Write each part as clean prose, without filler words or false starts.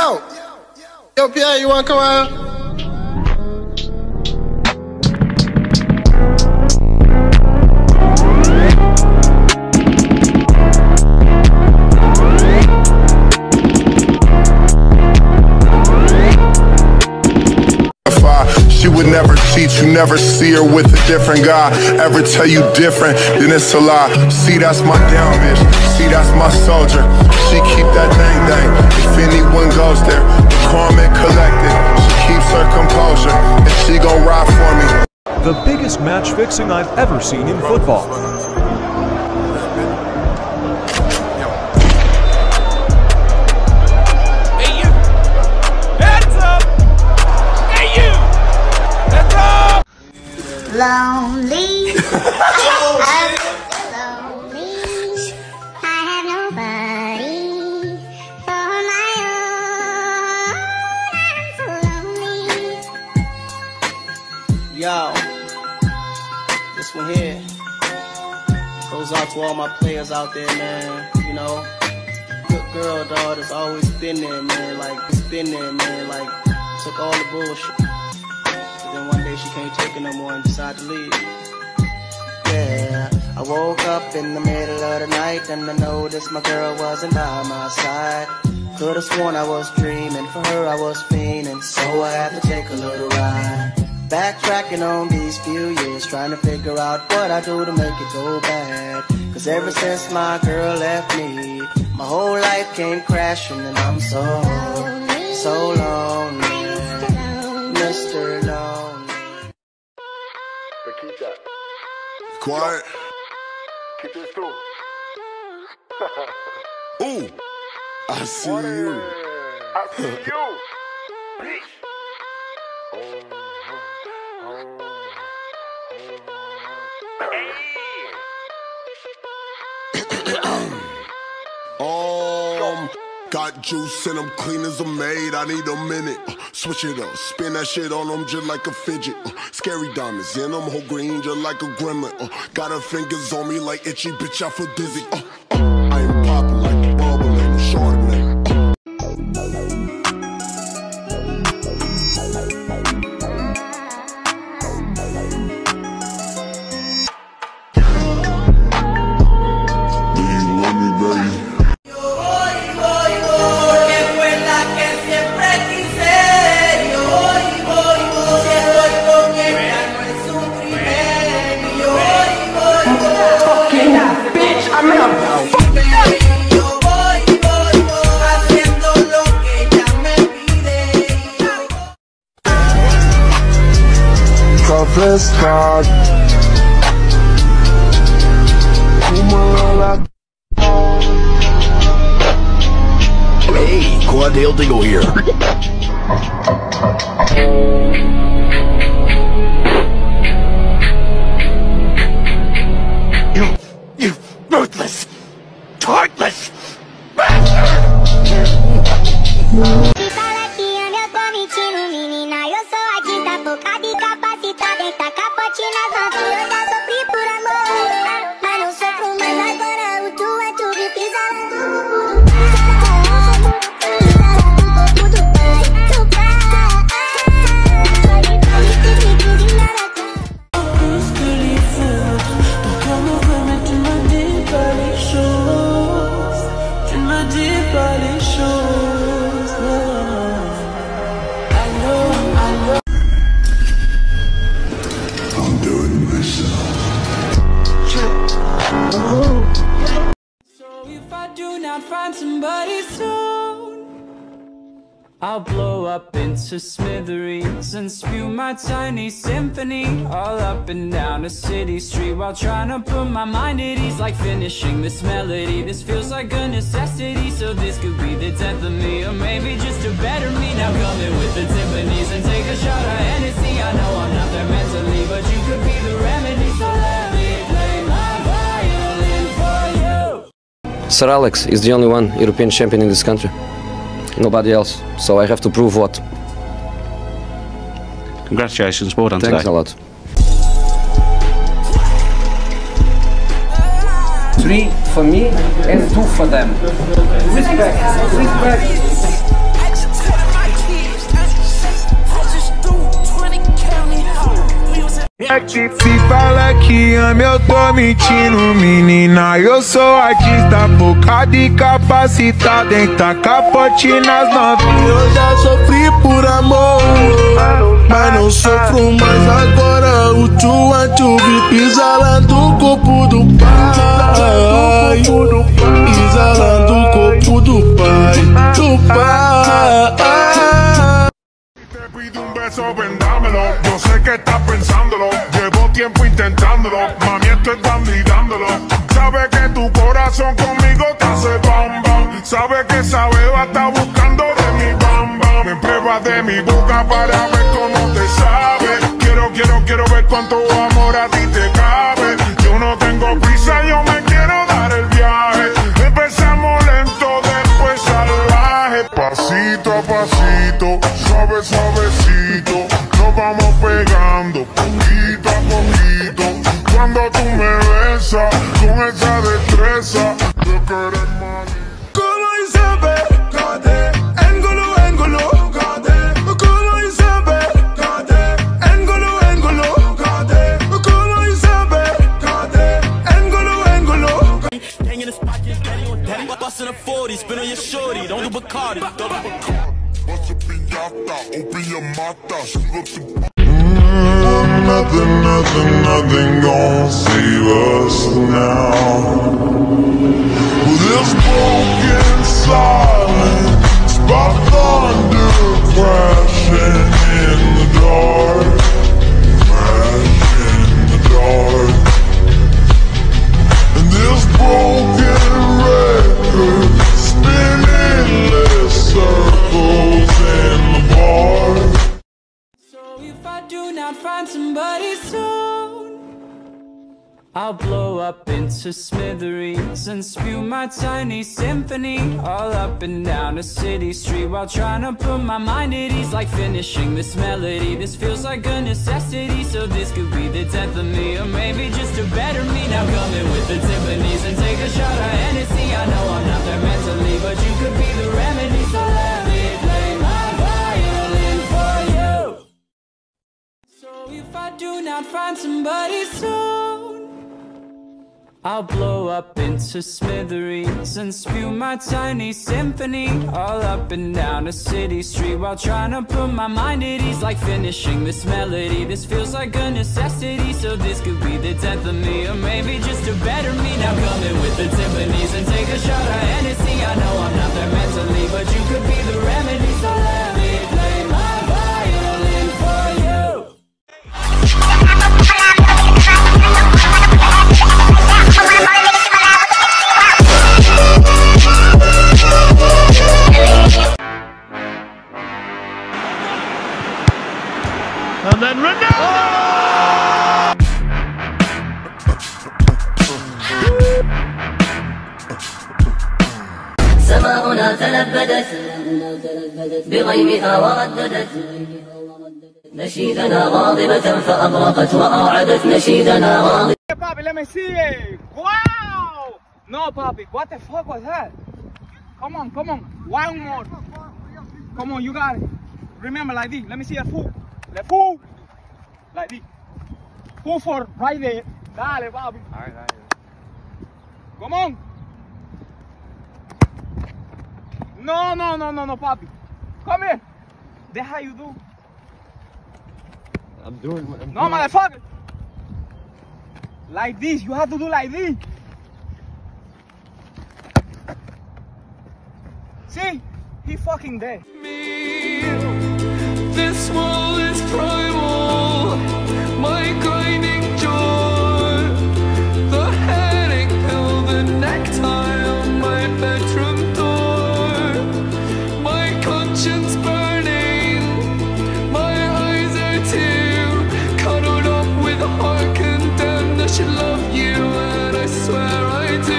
Yo, Pierre, you wanna come out? She would never cheat, you never see her with a different guy. Ever tell you different, then it's a lie. See, that's my down bitch, see, that's my soldier. She keep that dang. If anyone goes there, calm and collected. She keeps her composure, and she gon' ride for me. The biggest match fixing I've ever seen in football. Lonely, I'm lonely. I have nobody for my own. I'm so lonely. Yo, this one here goes out to all my players out there, man. You know, good girl, dog, that's always been there, man. Like, took all the bullshit. Then one day she can't take it no more and decided to leave. Yeah, I woke up in the middle of the night and I noticed my girl wasn't by my side. Could've sworn I was dreaming, for her I was fiending, so I had to take a little ride. Backtracking on these few years, trying to figure out what I do to make it go bad. Cause ever since my girl left me, my whole life came crashing and I'm so lonely, Mr. Lonely. But keep that. Quiet. Keep this through. Ooh, I see you. I see you. Bitch. Got juice and I'm clean as a maid. I need a minute. Switch it up, spin that shit on them just like a fidget. Scary diamonds in them, whole green just like a gremlin. Got her fingers on me like itchy, bitch, I feel dizzy. I ain't popping like a bubble and a Chardonnay. Hey, Quadale Dingle here. You ruthless, heartless bastard! Find somebody soon, I'll blow up into smithereens and spew my tiny symphony all up and down a city street while trying to put my mind at ease. Like finishing this melody, this feels like a necessity. So this could be the 10th of me, or maybe just a better me. Now come in with the timpanis and take a shot of Hennessy. I know I'm not there mentally, but you could be the remedy. So let me play my violin for you. Sir Alex is the only one European champion in this country. Nobody else. So I have to prove what? Congratulations, well done today. Thanks a lot. 3 for me and 2 for them. Respect, respect. Se fala que ama, eu tô mentindo, menina. Eu sou artista, focado e capacitado em tacar capote nas novinhas. Eu já sofri por amor, mas não sofro mais agora. O tchu-a-tchu pisa lá do corpo do pai, pisa lá do corpo do pai, Te pido un beso, vendámelo. Yo sé que estás pensándolo. Llevo tiempo intentándolo. Mami, estoy dándolo. Sabe que tu corazón conmigo te hace bam bam. Sabe que esa beba está buscando de mi bam bam. Me prueba de mi boca para ver cómo te sabe. Quiero ver cuánto amor a ti te cabe. Yo no tengo prisa, yo me quiero dar el viaje. Empezamos lento, después salvaje. Pasito a pasito, suavecito, nos vamos pegando poquito a poquito. Cuando tú me besas con esa destreza, yo quiero más. ¿Cómo saber? Kade, engolo, kade. ¿Cómo saber? Kade, engolo, kade. ¿Cómo saber? Kade, engolo. Hang in the spot, get daddy on daddy. Bustin' a 40, spin on your shorty, don't do Bacardi. Bust a piñata, open your mata, nothing gon' save us now. With this broken silence, by thunder crashing in the dark, and this broken record spinning less circles in the bar. So if I do not find somebody soon, I'll blow up into smithereens and spew my tiny symphony all up and down a city street while trying to put my mind at ease. Like finishing this melody, this feels like a necessity. So this could be the death of me, or maybe just a better me. Now coming with the Tiffany's and take a shot of Hennessy. I know I'm not there mentally, but you could be the remedy. So let me play my violin for you. So if I do not find somebody soon, I'll blow up into smithereens and spew my tiny symphony all up and down a city street while trying to put my mind at ease. Like finishing this melody, this feels like a necessity. So this could be the death of me, or maybe just a better me. Now coming with the Tiffany's and take a shot of Hennessy. I know I'm not there mentally, but you could be the remedy. So let me play my violin for you. And then Ronaldo! سماؤنا تلبدت بغيمها ورددت نشيدنا غاضبة فأبرقت وأوعدت نشيدنا غاضبة. Hey, Papi, let me see it. Wow! No, Papi, what the fuck was that? Come on. One more. Come on, you got it. Remember, like this. Let me see a fool. The fool. Like this. Fool for right there. Dale, Papi. All right. Come on. No, Papi. Come here. That's how you do. I'm doing what I'm No, doing. motherfucker. Like this. You have to do like this. See? He fucking dead. This world is primal, my grinding joy, the headache pill, the necktie on my bedroom door, my conscience burning, my eyes are too cuddled up with a heart condemned. I should love you, and I swear I do.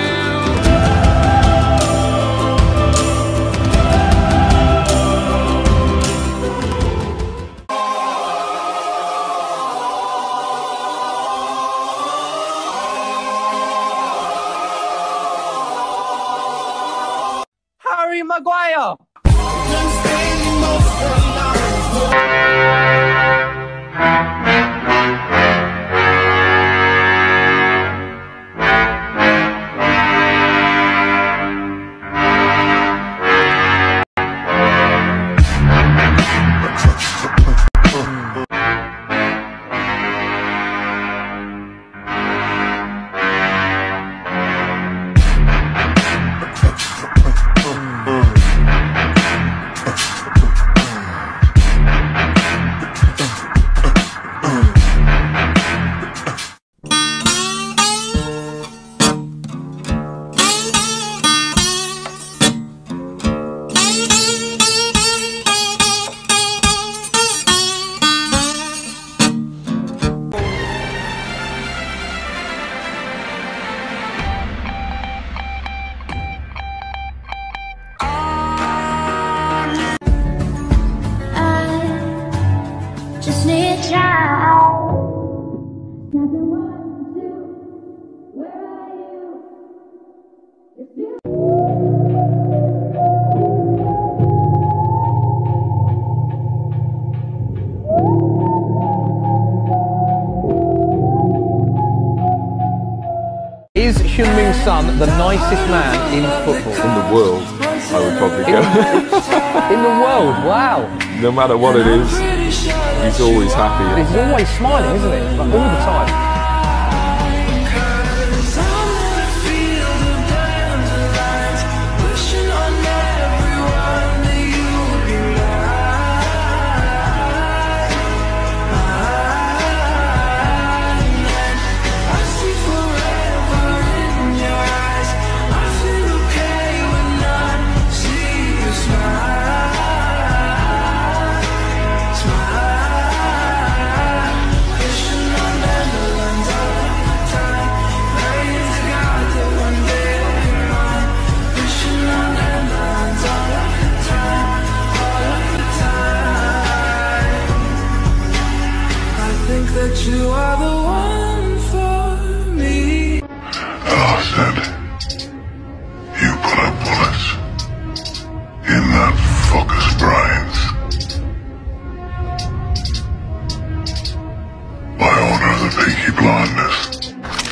Harry Maguire. son the nicest man in football? In the world, I would probably go. In the world, wow. No matter what it is, he's always happy. He's always smiling, isn't he? Like, all the time. You are the one for me. I said, you put a bullet in that fucker's brains. By order of the Peaky Blinders.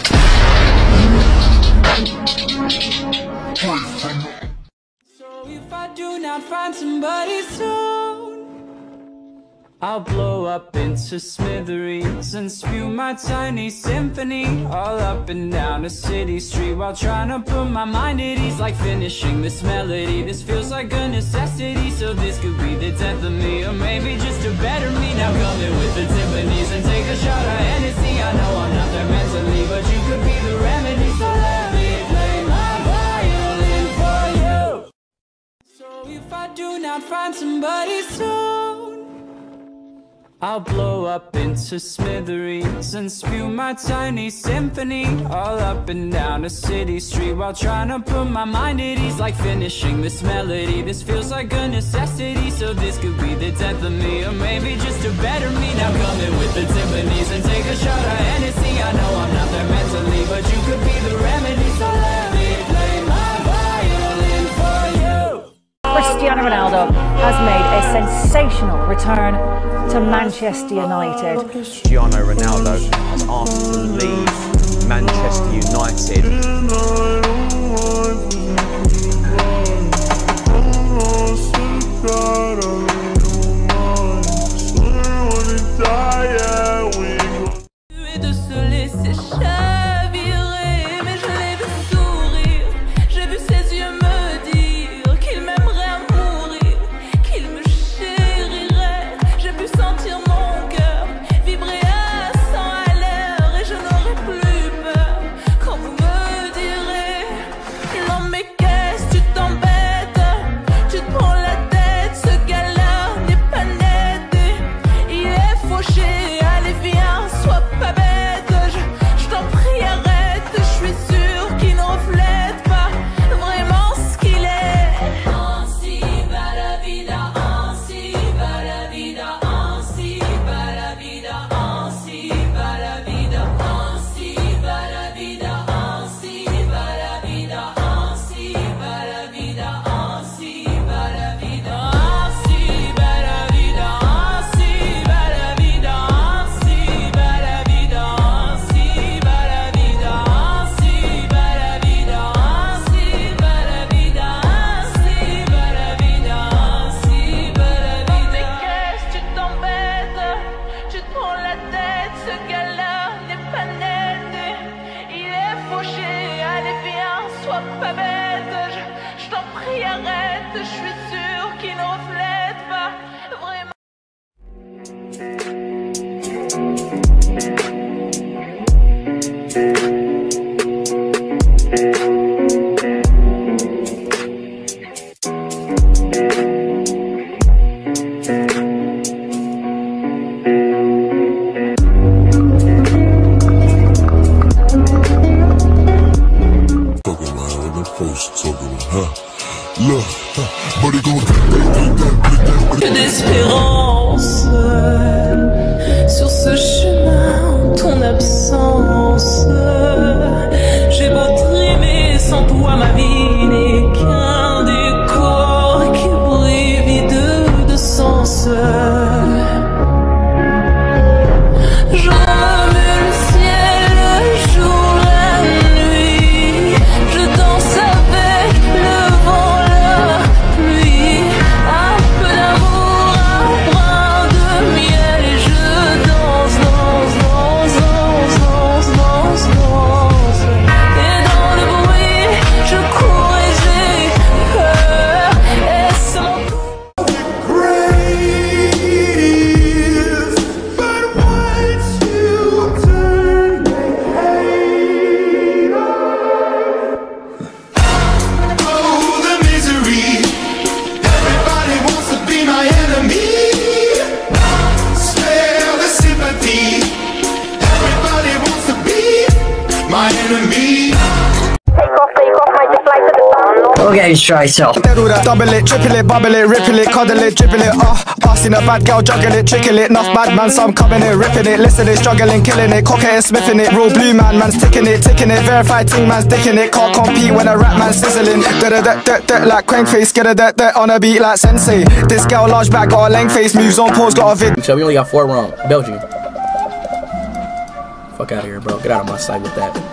So if I do not find somebody soon, I'll blow up into smithereens and spew my tiny symphony all up and down a city street while trying to put my mind at ease. Like finishing this melody, this feels like a necessity. So this could be the death of me, or maybe just a better me. Now come in with the timpanis and take a shot of Hennessy. I know I'm not there mentally, but you could be the remedy. So let me play my violin for you. So if I do not find somebody soon, I'll blow up into smithereens and spew my tiny symphony all up and down a city street while trying to put my mind at ease. Like finishing this melody, this feels like a necessity. So this could be the death of me, or maybe just a better me. Now come in with the timpanis and take a shot of Hennessy. I know I'm not there mentally, but you could be the remedy. So let me play my violin for you. Cristiano Ronaldo has made a sensational return to Manchester United. Cristiano Ronaldo has asked to leave Manchester United. D'espérance sur ce chemin, ton absence. J'ai beau trimer sans toi, ma vie n'est qu'un décor qui brille vide de sens. Je remue le ciel, le jour, la nuit. getting straight off. Double it, triple it, bubble it, ripple it, cuddle it, dribble it. Seen a bad girl juggle it, trickle it. Enough bad man, some coming it, ripping it. Listen it, struggling, killing it. Cock it, smithing it. Real blue man, man's ticking it, ticking it. Verified ting man's dicking it. Can't compete when a rap man's sizzling. Like crank face, get a on a beat like sensei. This girl large back, got a length face, moves on pause, got a vid. So we only got 4 wrong. Belgium. Fuck out of here, bro. Get out of my sight with that.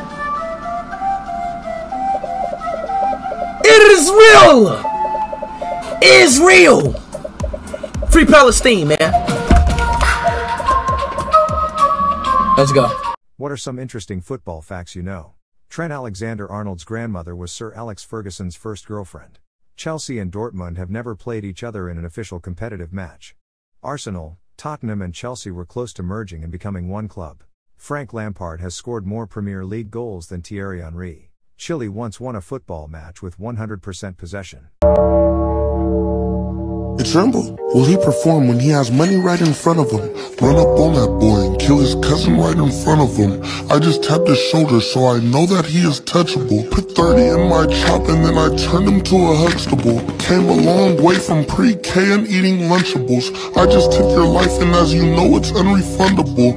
It is real! It is real! Free Palestine, man. Let's go. What are some interesting football facts you know? Trent Alexander-Arnold's grandmother was Sir Alex Ferguson's first girlfriend. Chelsea and Dortmund have never played each other in an official competitive match. Arsenal, Tottenham and Chelsea were close to merging and becoming one club. Frank Lampard has scored more Premier League goals than Thierry Henry. Chile once won a football match with 100% possession. It's Rambo. Will he perform when he has money right in front of him? Run up on that boy and kill his cousin right in front of him. I just tapped his shoulder so I know that he is touchable. Put 30 in my chop and then I turned him to a Huxtable. Came a long way from pre-K and eating Lunchables. I just took your life and as you know it's unrefundable.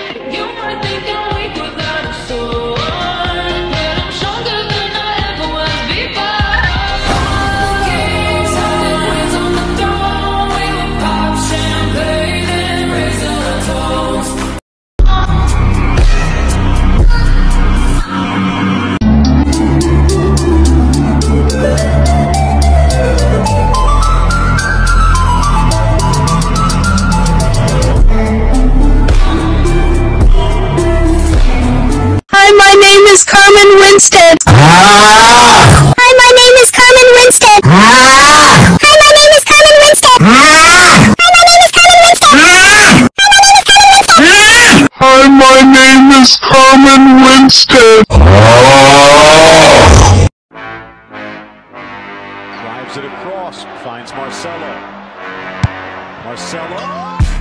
My name is Carmen Winstead. Hi, my name is Carmen Winstead. Hi, my name is Carmen Winstead. Hi, my name is Carmen Winstead. Hi, my name is Carmen Winstead. Drives it across, finds Marcelo. Marcelo.